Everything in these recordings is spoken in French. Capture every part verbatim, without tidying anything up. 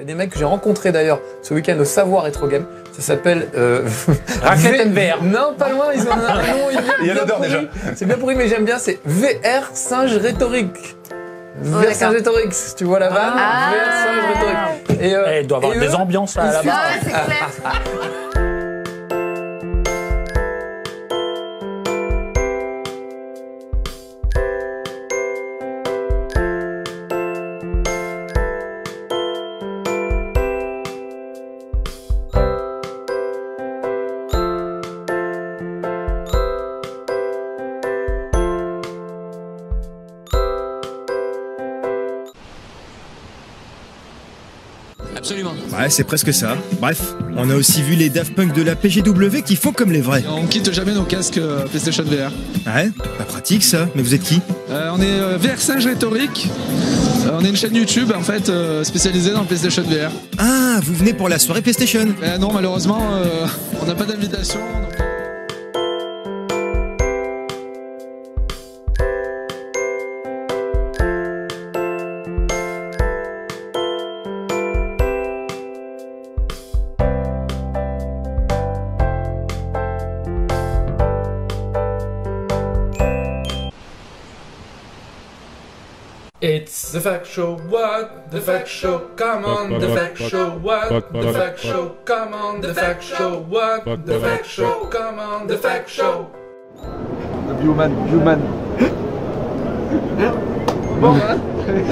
des mecs que j'ai rencontrés d'ailleurs ce week-end au Savoir Retro Game. Ça s'appelle... Euh... Raclette and V R. Non, pas loin, ils ont un nom. Il y a l'odeur déjà. C'est bien pourri, mais j'aime bien, c'est V R Singe Rhétorique. V R Singe Rhétorique, tu vois la vanne Ah. V R Singe Rhétorique. Et, euh, Eh, il doit y avoir et des eux, ambiances là, ils là-bas. Ah ouais, c'est clair. Absolument. Ouais, c'est presque ça. Bref, on a aussi vu les Daft Punk de la P G W qui font comme les vrais. On quitte jamais nos casques euh, PlayStation V R. Ouais, pas pratique ça. Mais vous êtes qui? Euh, on est euh, V R Singe Rhétorique. Euh, on est une chaîne YouTube en fait euh, spécialisée dans le PlayStation V R. Ah, vous venez pour la soirée PlayStation? Euh, non, malheureusement, euh, on n'a pas d'invitation. donc- It's the fact show, what? The fact show, come on, the fact show, what? The fact show, come on, the fact show, what? The fact show, come on, the fact show. Human, human. Bon, hein.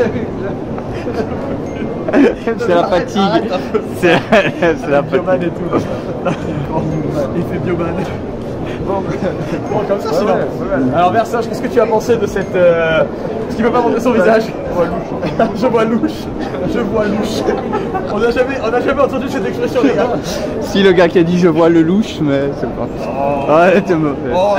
C'est la fatigue. C'est c'est la fatigue. Et tout. Il fait bioman. Bon, bon, comme ça, c'est ouais, ouais. Alors, Versace, qu'est-ce que tu as pensé de cette. Euh... Parce qu'il ne peut pas montrer son visage. Je vois louche. Je vois louche. On n'a jamais, on a jamais entendu cette expression, les gars. Si le gars qui a dit je vois le louche, mais c'est pas. Oh, ouais, t'es mauvais. Oh,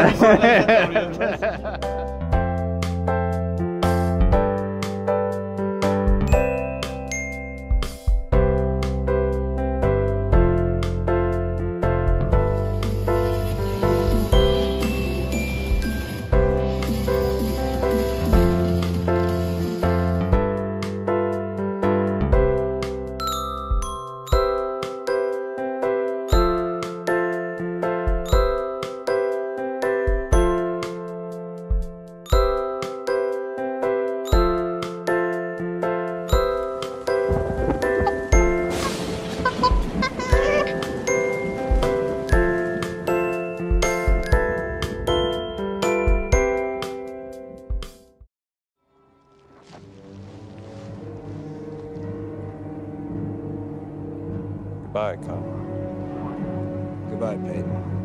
Goodbye, Kyle. Goodbye, Peyton.